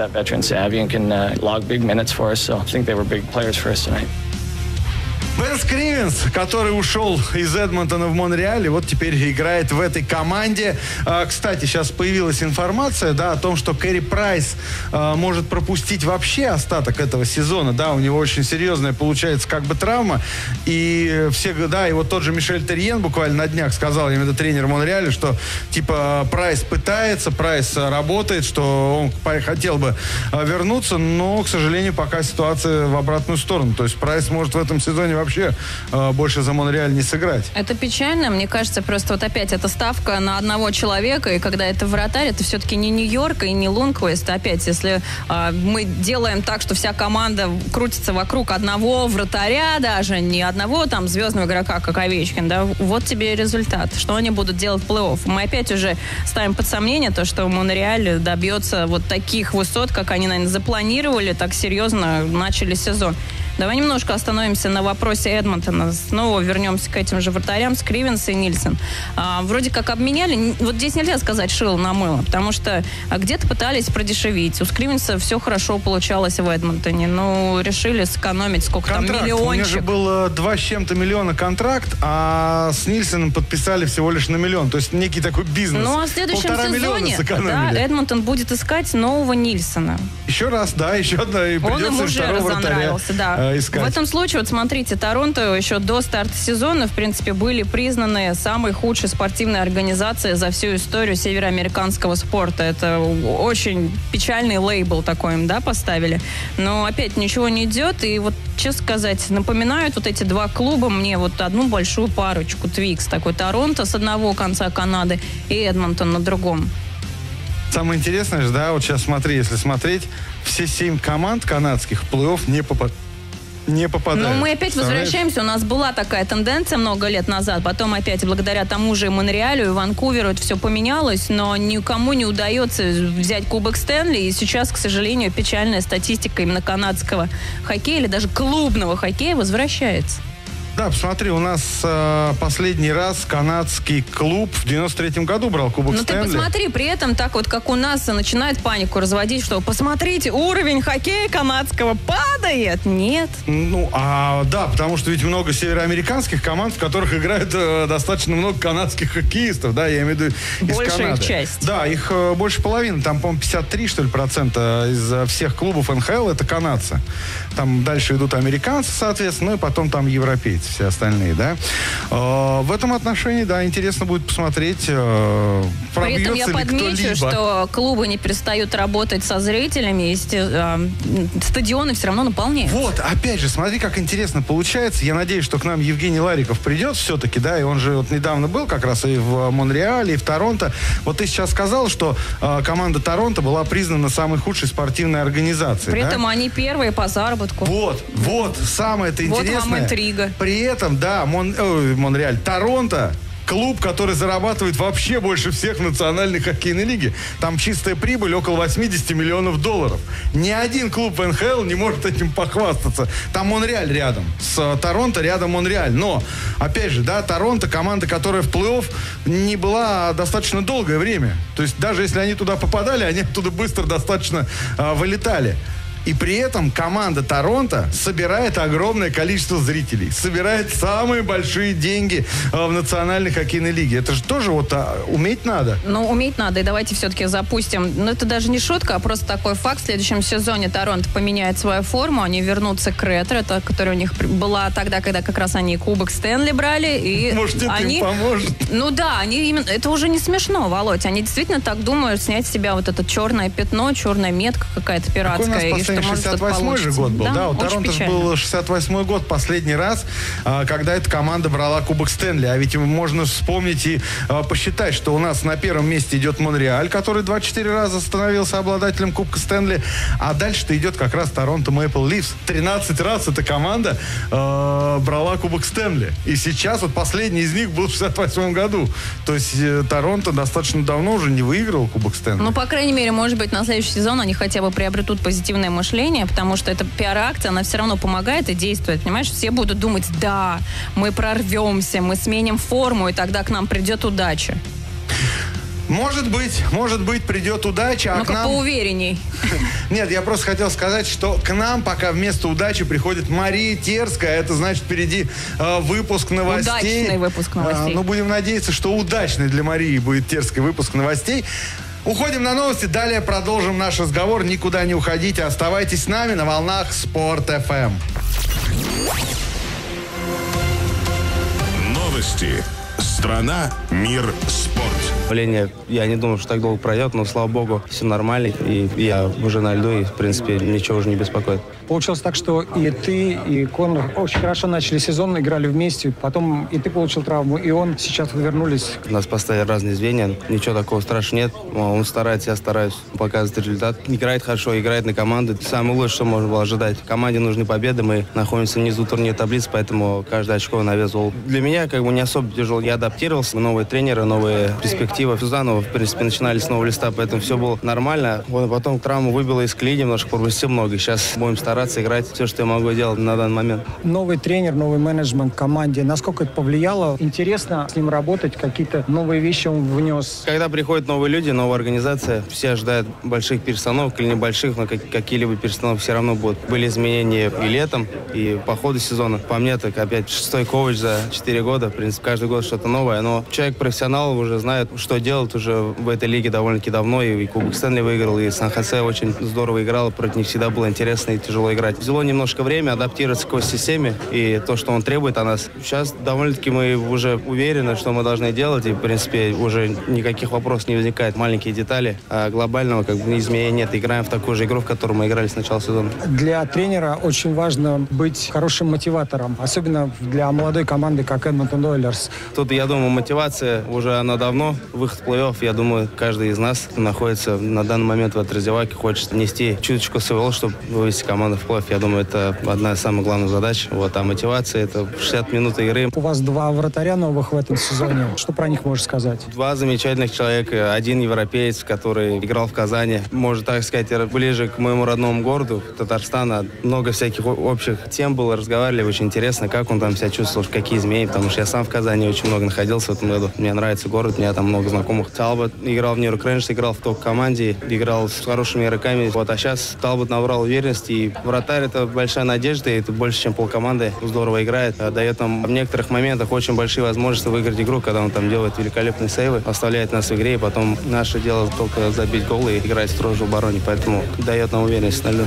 S1: Бен Скривенс, который ушел из Эдмонтона в Монреале, вот теперь играет в этой команде. А, кстати, сейчас появилась информация, да, о том, что Кэрри Прайс а, может пропустить вообще остаток этого сезона. Да, у него очень серьезная получается как бы травма. И все, да, и вот тот же Мишель Терьен буквально на днях сказал, именно тренер Монреаля, что типа Прайс пытается, Прайс работает, что он хотел бы вернуться, но, к сожалению, пока ситуация в обратную сторону. То есть Прайс может в этом сезоне вообще э, больше за Монреаль не сыграть.
S3: Это печально. Мне кажется, просто вот опять эта ставка на одного человека, и когда это вратарь, это все-таки не Нью-Йорк и не Лунквест. Опять, если э, мы делаем так, что вся команда крутится вокруг одного вратаря, даже не одного там звездного игрока, как Овечкин, да, вот тебе и результат. Что они будут делать в плей-офф? Мы опять уже ставим под сомнение то, что Монреаль добьется вот таких высот, как они, наверное, запланировали, так серьезно начали сезон. Давай немножко остановимся на вопросе Эдмонтона. Снова вернемся к этим же вратарям, Скривенс и Нильсон. А, вроде как обменяли. Вот здесь нельзя сказать шило на мыло, потому что где-то пытались продешевить. У Скривенса все хорошо получалось в Эдмонтоне. Ну, решили сэкономить сколько
S1: контракт.
S3: там, миллиончик.
S1: У меня же было два с чем-то миллиона контракт, а с Нильсоном подписали всего лишь на миллион. То есть некий такой бизнес.
S3: Ну, а в следующем
S1: Полтора
S3: сезоне да, Эдмонтон будет искать нового Нильсона.
S1: Еще раз, да, еще одна. И
S3: он ему уже разонравился, да.
S1: Искать.
S3: В этом случае, вот смотрите, Торонто еще до старта сезона, в принципе, были признаны самой худшей спортивной организацией за всю историю североамериканского спорта. Это очень печальный лейбл такой им, да, поставили. Но опять ничего не идет. И вот, честно сказать, напоминают вот эти два клуба мне вот одну большую парочку. Твикс такой, Торонто с одного конца Канады и Эдмонтон на другом.
S1: Самое интересное же, да, вот сейчас смотри, если смотреть, все семь команд канадских в плей-офф не попадают. Не попадают.
S3: Но мы опять возвращаемся. У нас была такая тенденция много лет назад. Потом опять благодаря тому же Монреалю и Ванкуверу это все поменялось. Но никому не удается взять Кубок Стэнли. И сейчас, к сожалению, печальная статистика именно канадского хоккея или даже клубного хоккея возвращается.
S1: Да, посмотри, у нас э, последний раз канадский клуб в девяносто третьем году брал Кубок
S3: ну,
S1: Стэнли.
S3: Ну ты посмотри, при этом так вот, как у нас, начинает панику разводить, что посмотрите, уровень хоккея канадского падает. Нет.
S1: Ну, а, да, потому что ведь много североамериканских команд, в которых играет э, достаточно много канадских хоккеистов, да, я имею в виду из
S3: Большая
S1: Канады.
S3: их часть.
S1: Да, их э, больше половины, там, по-моему, пятьдесят три, что ли, процента из э, всех клубов эн ха эл это канадцы. Там дальше идут американцы, соответственно, ну и потом там европейцы. Все остальные, да. Э, в этом отношении, да, интересно будет посмотреть, э, пробьется
S3: ли кто-либо. При этом я подмечу, что клубы не перестают работать со зрителями, и э, стадионы все равно наполняют.
S1: Вот, опять же, смотри, как интересно получается. Я надеюсь, что к нам Евгений Лариков придет все-таки, да, и он же вот недавно был как раз и в Монреале, и в Торонто. Вот ты сейчас сказал, что э, команда Торонто была признана самой худшей спортивной организацией.
S3: При
S1: да?
S3: этом они первые по заработку.
S1: Вот, вот, самое-то интересное.
S3: Вот вам интрига.
S1: При этом, да, Мон, э, Монреаль, Торонто, клуб, который зарабатывает вообще больше всех в национальной хоккейной лиге. Там чистая прибыль около восемьдесят миллионов долларов. Ни один клуб в эн ха эл не может этим похвастаться. Там Монреаль рядом. С Торонто рядом Монреаль. Но, опять же, да, Торонто, команда, которая в плей-офф не была достаточно долгое время. То есть даже если они туда попадали, они оттуда быстро достаточно э, вылетали. И при этом команда Торонто собирает огромное количество зрителей, собирает самые большие деньги э, в национальной хоккейной лиге. Это же тоже вот а, уметь надо.
S3: Ну, уметь надо. И давайте все-таки запустим. Ну, это даже не шутка, а просто такой факт. В следующем сезоне Торонто поменяет свою форму. Они вернутся к ретро, это, которая у них была тогда, когда как раз они Кубок Стэнли брали. И
S1: может, это
S3: они...
S1: им поможет?
S3: Ну да, они именно... Это уже не смешно, Володь. Они действительно так думают снять с себя вот это черное пятно, черная метка какая-то пиратская. И что
S1: шестьдесят восьмой же год был, да? да? У Торонто же был шестьдесят восьмой год последний раз, когда эта команда брала Кубок Стэнли. А ведь можно вспомнить и посчитать, что у нас на первом месте идет Монреаль, который двадцать четыре раза становился обладателем Кубка Стэнли. А дальше-то идет как раз Торонто Мэйпл Лифс. тринадцать раз эта команда э, брала Кубок Стэнли. И сейчас вот последний из них был в шестьдесят восьмом году. То есть э, Торонто достаточно давно уже не выигрывал Кубок Стэнли.
S3: Ну, по крайней мере, может быть, на следующий сезон они хотя бы приобретут позитивное мышление, потому что эта пиар-акция, она все равно помогает и действует, понимаешь? Все будут думать, да, мы прорвемся, мы сменим форму, и тогда к нам придет удача.
S1: Может быть, может быть, придет удача, а
S3: ну-ка
S1: к нам...
S3: поуверенней.
S1: Нет, я просто хотел сказать, что к нам пока вместо удачи приходит Мария Терская. Это значит, впереди э, выпуск новостей.
S3: Удачный выпуск новостей.
S1: А, ну, будем надеяться, что удачный для Марии будет Терской выпуск новостей. Уходим на новости, далее продолжим наш разговор. Никуда не уходите, оставайтесь с нами на волнах Спорт эф эм.
S2: Новости. Страна, мир, спорт.
S14: Давление, я не думаю, что так долго пройдет, но, слава богу, все нормально. И я уже на льду, и, в принципе, ничего уже не беспокоит.
S15: Получилось так, что и ты, и Конор очень хорошо начали сезон, играли вместе. Потом и ты получил травму, и он. Сейчас вы вернулись.
S14: Нас поставили разные звенья. Ничего такого страшного нет. Он старается, я стараюсь показывать результат. Играет хорошо, играет на команду. Самое лучшее, что можно было ожидать. Команде нужны победы. Мы находимся внизу турнирной таблицы, поэтому каждое очко на вес золота. Для меня как бы не особо тяжело. Я адаптировался. Новые тренеры, новые перспективы. Сюзанова, в принципе, начинали с нового листа, поэтому все было нормально. Вот, потом травму выбило из колеи, немножко пропустил много. Сейчас будем стараться стараться играть все, что я могу делать на данный момент.
S15: Новый тренер, новый менеджмент в команде. Насколько это повлияло? Интересно с ним работать, какие-то новые вещи он внес.
S14: Когда приходят новые люди, новая организация, все ожидают больших перестановок или небольших, но как, какие-либо перестановки все равно будут. Были изменения и летом, и по ходу сезона. По мне, так опять шестой коуч за четыре года. В принципе, каждый год что-то новое. Но человек-профессионал уже знает, что делать уже в этой лиге довольно-таки давно. И, и Кубок Стэнли выиграл, и Сан-Хосе очень здорово играл. Против них всегда было интересно и тяжело играть. Взяло немножко время адаптироваться к его системе и то, что он требует от нас. Сейчас довольно-таки мы уже уверены, что мы должны делать. И, в принципе, уже никаких вопросов не возникает. Маленькие детали, а глобального как бы изменения нет. Играем в такую же игру, в которую мы играли с начала сезона.
S15: Для тренера очень важно быть хорошим мотиватором, особенно для молодой команды, как Эдмонтон Ойлерс.
S14: Тут, я думаю, мотивация уже она давно. Выход в плей-офф, я думаю, каждый из нас находится на данный момент в этой раздевалке, хочет нести чуточку своего, чтобы вывести команду в плей-офф. Я думаю, это одна из самых главных задач. Вот, а мотивация — это шестьдесят минут игры.
S15: У вас два вратаря новых в этом сезоне. Что про них можешь сказать?
S14: Два замечательных человека. Один европеец, который играл в Казани. Можно так сказать, ближе к моему родному городу, Татарстана. Много всяких общих тем было, разговаривали. Очень интересно, как он там себя чувствовал, какие изменения. Потому что я сам в Казани очень много находился в этом году. Мне нравится город, у меня там много знакомых. Талбот играл в Нью-Йорк Рейнджерс, играл в топ-команде, играл с хорошими игроками. Вот, а сейчас Талбот набрал уверенность. И вратарь — это большая надежда, и это больше, чем полкоманды. Здорово играет. Дает нам в некоторых моментах очень большие возможности выиграть игру, когда он там делает великолепные сейвы, оставляет нас в игре, и потом наше дело только забить гол и играть строже в обороне. Поэтому дает нам уверенность на льду.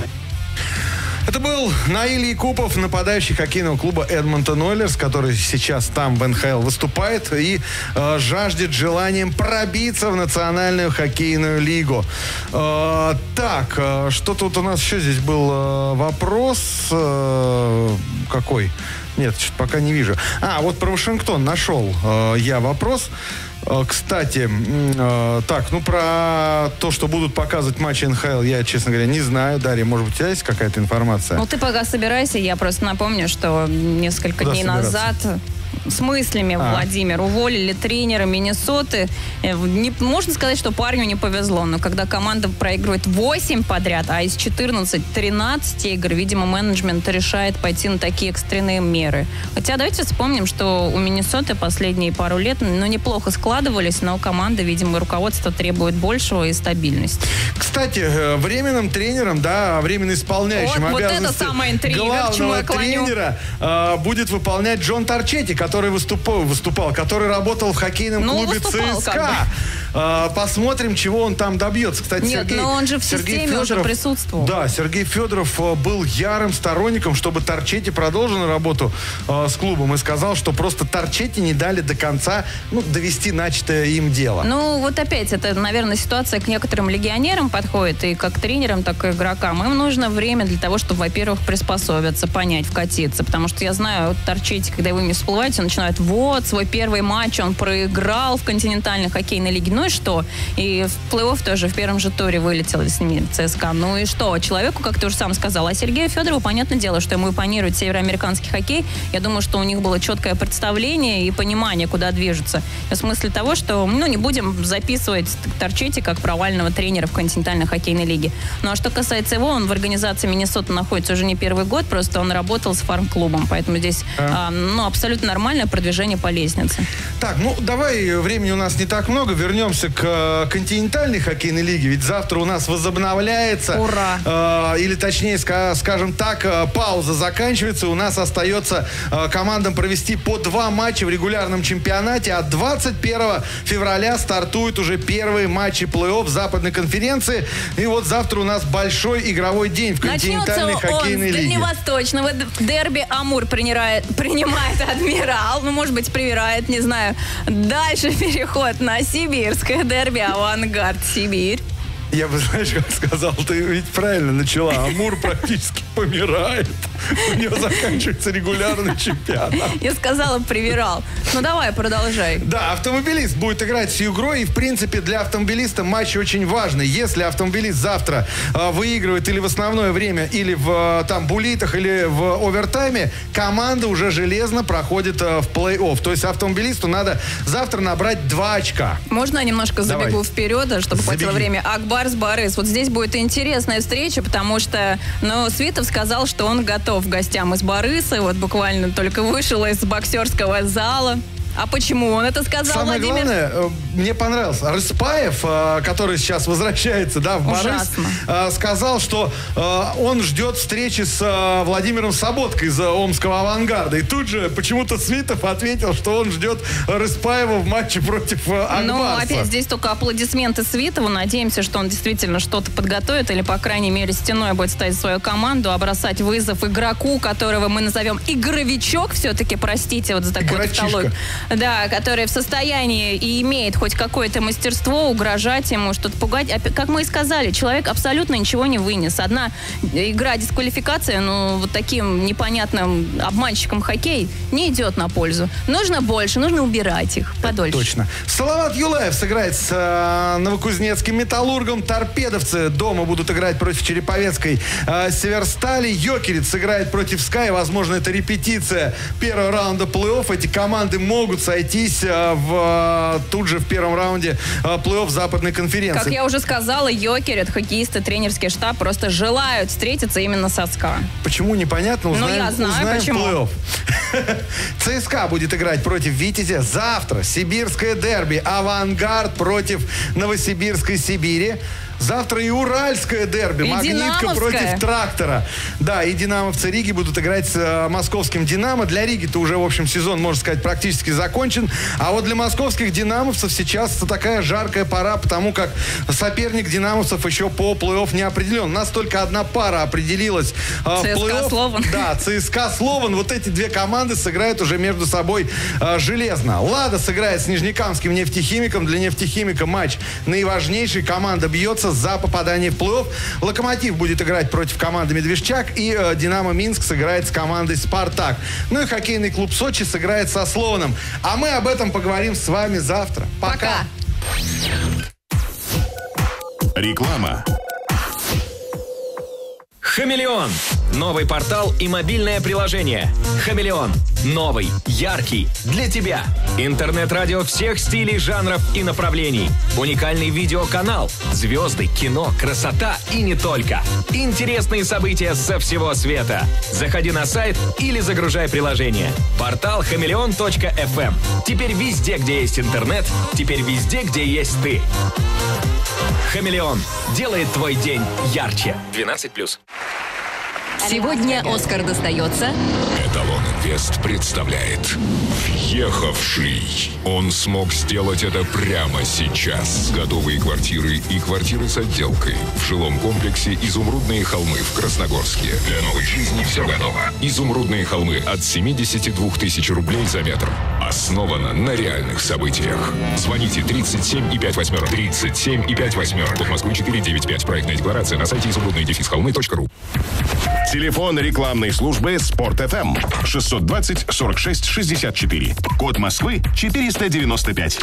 S1: Это был Наиль Якупов, нападающий хоккейного клуба Эдмонтон Ойлерс, который сейчас там в эн ха эл выступает и э, жаждет желанием пробиться в Национальную хоккейную лигу. Э, так, э, что тут у нас еще здесь был э, вопрос? Э, какой? Нет, что-то пока не вижу. А, вот про Вашингтон нашел э, я вопрос. Кстати, э, так, ну про то, что будут показывать матчи эн ха эл, я, честно говоря, не знаю. Дарья, может быть, у тебя есть какая-то информация?
S3: Ну, ты пока собирайся. Я просто напомню, что несколько Куда дней собираться? назад... С мыслями, а. Владимир, уволили тренера Миннесоты. Не, можно сказать, что парню не повезло, но когда команда проигрывает восемь подряд, а из четырнадцати тринадцать игр, видимо, менеджмент решает пойти на такие экстренные меры. Хотя давайте вспомним, что у Миннесоты последние пару лет, ну, неплохо складывались, но команда, видимо, руководство требует большего и стабильности.
S1: Кстати, временным тренером, да, временно исполняющим
S3: вот,
S1: обязанности
S3: вот это самая интрига,
S1: главного тренера э, будет выполнять Джон Торчетти, который выступал, выступал, который работал в хоккейном
S3: ну,
S1: клубе ЦСКА. А, посмотрим, чего он там добьется. Кстати,
S3: Нет,
S1: Сергей,
S3: но он же в
S1: Сергей
S3: системе
S1: Федоров,
S3: уже присутствовал.
S1: Да, Сергей Федоров был ярым сторонником, чтобы Торчетти продолжил работу а, с клубом, и сказал, что просто Торчетти не дали до конца, ну, довести начатое им дело.
S3: Ну, вот опять, это, наверное, ситуация к некоторым легионерам подходит, и как тренерам, так и игрокам. Им нужно время для того, чтобы, во-первых, приспособиться, понять, вкатиться, потому что я знаю, вот Торчетти, когда вы не всплываете, он начинает, вот, свой первый матч он проиграл в континентальной хоккейной лиге. Ну и что? И в плей-офф тоже в первом же туре вылетел с ними ЦСКА. Ну и что? Человеку, как ты уже сам сказал, а Сергею Федорову, понятное дело, что ему импонирует североамериканский хоккей. Я думаю, что у них было четкое представление и понимание, куда движутся. В смысле того, что, ну, не будем записывать Торчетти как провального тренера в континентальной хоккейной лиге. Ну а что касается его, он в организации Миннесоты находится уже не первый год, просто он работал с фарм-клубом. Поэтому здесь, а. А, ну, абсолютно нормальное продвижение по лестнице.
S1: Так, ну, давай, времени у нас не так много, вернемся к континентальной хоккейной лиге, ведь завтра у нас возобновляется.
S3: Ура!
S1: Э, или точнее, ска- скажем так, э, пауза заканчивается, у нас остается э, командам провести по два матча в регулярном чемпионате, а двадцать первого февраля стартуют уже первые матчи плей-офф Западной конференции, и вот завтра у нас большой игровой день в континентальной
S3: Начнется
S1: хоккейной
S3: он с
S1: лиге.
S3: Дальневосточного дерби Амур принимает, принимает Адмирал, ну, может быть, привирает, не знаю. Дальше переход на сибирское дерби Авангард Сибирь.
S1: Я бы, знаешь, как сказал, ты ведь правильно начала. Амур практически помирает. У него заканчивается регулярный чемпионат.
S3: Я сказала, привирал. Ну, давай, продолжай.
S1: Да, автомобилист будет играть с Югрой. И, в принципе, для автомобилиста матч очень важный. Если автомобилист завтра э, выигрывает или в основное время, или в э, там буллитах, или в овертайме, команда уже железно проходит э, в плей-офф. То есть автомобилисту надо завтра набрать два очка.
S3: Можно я немножко забегу
S1: Давай.
S3: вперед, чтобы хватило время? Акбарс Борис. Вот здесь будет интересная встреча, потому что, ну, Свитов Смитов сказал, что он готов к гостям из Борыса. Вот буквально только вышел из боксерского зала. А почему он это сказал,
S1: Самое
S3: Владимир?
S1: главное, мне понравился. Рыспаев, который сейчас возвращается, да, в Борис, сказал, что он ждет встречи с Владимиром Соботкой из омского «Авангарда». И тут же почему-то Смитов ответил, что он ждет Рыспаева в матче против Акбарса.
S3: Ну, опять здесь только аплодисменты Свитову. Надеемся, что он действительно что-то подготовит или, по крайней мере, стеной будет ставить свою команду, а бросать вызов игроку, которого мы назовем игровичок все-таки, простите, вот за такую тавтологию. Да, который в состоянии и имеет хоть какое-то мастерство, угрожать ему, что-то пугать. Как мы и сказали, человек абсолютно ничего не вынес. Одна игра дисквалификация, ну, вот таким непонятным обманщикам хоккей не идет на пользу. Нужно больше, нужно убирать их подольше.
S1: Это точно. Салават Юлаев сыграет с э, новокузнецким «Металлургом». Торпедовцы дома будут играть против Череповецкой э, «Северстали». Йокерит сыграет против «Скай». Возможно, это репетиция первого раунда плей-офф. Эти команды могут сойтись э, в, э, тут же в первом раунде э, плей-офф Западной конференции.
S3: Как я уже сказала, Йокерит, хоккеисты, тренерский штаб просто желают встретиться именно со СКА.
S1: Почему, непонятно. Узнаем,
S3: ну, я знаю,
S1: узнаем
S3: почему.
S1: Плей-офф. ЦСКА будет играть против «Витязя». Завтра сибирское дерби. «Авангард» против Новосибирской «Сибири». Завтра и уральское дерби.
S3: И
S1: «Магнитка» против «Трактора». Да, и динамовцы Риги будут играть с э, московским «Динамо». Для Риги-то уже, в общем, сезон, можно сказать, практически закончен. А вот для московских «Динамовцев» сейчас такая жаркая пора, потому как соперник «Динамовцев» еще по плей-офф не определен. У нас только одна пара определилась э, в плей-офф.
S3: Слован.
S1: Да, ЦСКА Слован. Вот эти две команды сыграют уже между собой э, железно. «Лада» сыграет с нижнекамским «Нефтехимиком». Для «Нефтехимика» матч наиважнейший. Команда бьется за попадание в плей-офф. «Локомотив» будет играть против команды «Медвежчак», и э, «Динамо Минск» сыграет с командой «Спартак». Ну и хоккейный клуб «Сочи» сыграет со Слоуном. А мы об этом поговорим с вами завтра. Пока!
S2: Реклама.
S7: Хамелеон. Новый портал и мобильное приложение. Хамелеон. Новый, яркий, для тебя. Интернет-радио всех стилей, жанров и направлений. Уникальный видеоканал. Звезды, кино, красота и не только. Интересные события со всего света. Заходи на сайт или загружай приложение. Портал хамелеон точка эф эм. Теперь везде, где есть интернет. Теперь везде, где есть ты. Хамелеон делает твой день ярче. двенадцать плюс.
S16: Сегодня Оскар достается...
S17: Эталон Инвест представляет «Въехавший». Он смог сделать это прямо сейчас. Готовые квартиры и квартиры с отделкой. В жилом комплексе «Изумрудные холмы» в Красногорске. Для новой жизни все готово. «Изумрудные холмы» от семидесяти двух тысяч рублей за метр. Основано на реальных событиях. Звоните тридцать семь и пять восьмерок. тридцать семь и пять восьмерок. Код Москвы четыре девять пять. Проектная декларация на сайте изумрудные дефис холмы точка ру.
S2: Телефон рекламной службы «Спорт эф эм» шестьсот двадцать сорок шесть шестьдесят четыре. Код Москвы четыреста девяносто пять.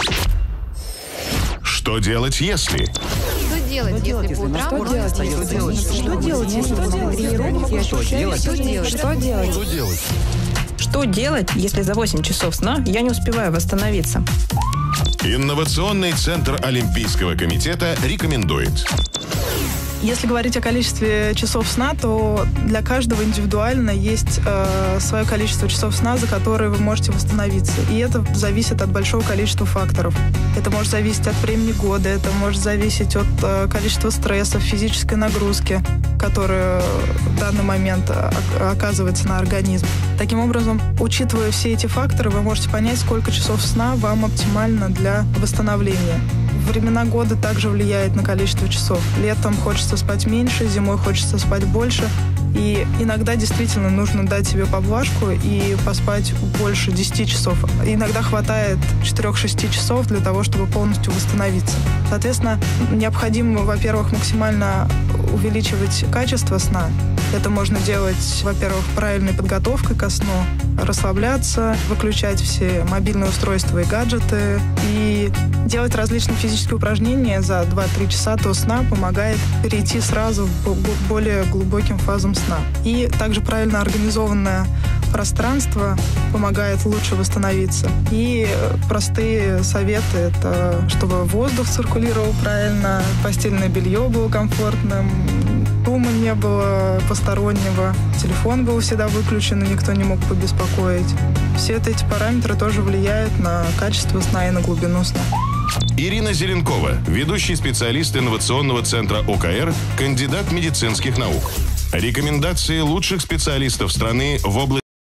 S2: Что делать, если?
S18: Что делать, если по утрам? Что делать, если Что делать, если Что делать? Что делать? Что делать?
S19: Что делать? Что делать, если за восемь часов сна я не успеваю восстановиться?
S2: Инновационный центр Олимпийского комитета рекомендует.
S20: Если говорить о количестве часов сна, то для каждого индивидуально есть э, свое количество часов сна, за которые вы можете восстановиться. И это зависит от большого количества факторов. Это может зависеть от времени года, это может зависеть от э, количества стресса, физической нагрузки, которая в данный момент оказывается на организм. Таким образом, учитывая все эти факторы, вы можете понять, сколько часов сна вам оптимально для восстановления. Времена года также влияет на количество часов. Летом хочется спать меньше, зимой хочется спать больше. И иногда действительно нужно дать себе поблажку и поспать больше десяти часов. Иногда хватает четырех-шести часов для того, чтобы полностью восстановиться. Соответственно, необходимо, во-первых, максимально увеличивать качество сна. Это можно делать, во-первых, правильной подготовкой ко сну, расслабляться, выключать все мобильные устройства и гаджеты и делать различные физические упражнения за два-три часа до сна помогает перейти сразу к более глубоким фазам сна. И также правильно организованное пространство помогает лучше восстановиться. И простые советы — это чтобы воздух циркулировал правильно, постельное белье было комфортным, шума не было постороннего, телефон был всегда выключен, и никто не мог побеспокоить. Все это, эти параметры тоже влияют на качество сна и на глубину сна.
S2: Ирина Зеленкова, ведущий специалист инновационного центра ОКР, кандидат медицинских наук. Рекомендации лучших специалистов страны в области